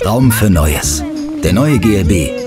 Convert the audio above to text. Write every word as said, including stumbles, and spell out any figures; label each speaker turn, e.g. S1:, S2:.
S1: Raum für Neues. Der neue G L B.